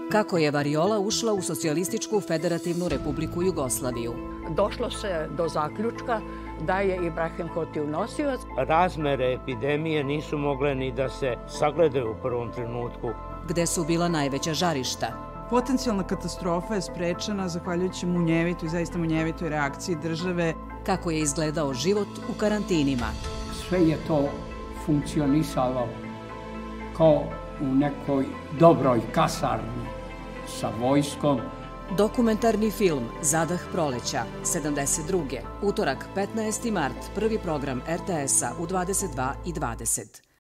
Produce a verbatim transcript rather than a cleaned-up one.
Kako je variola ušla u Socijalističku federativnu republiku Jugoslaviju? Došlo se do zaključka da je Ibrahim Hotiju nosilac. Razmere epidemije nisu mogle ni da se sagledaju u prvom trenutku. Gde su bila najveća žarišta? Potencijalna katastrofa je sprečena zahvaljujući munjevitoj, zaista munjevitoj reakciji države. Kako je izgledao život u karantinima? Sve je to funkcionisalo kao u nekoj dobroj kasarni sa vojskom. Dokumentarni film Zadah proleća, sedamdeset druge. Utorak, petnaesti mart, prvi program er te esa u dvadeset dva i dvadeset.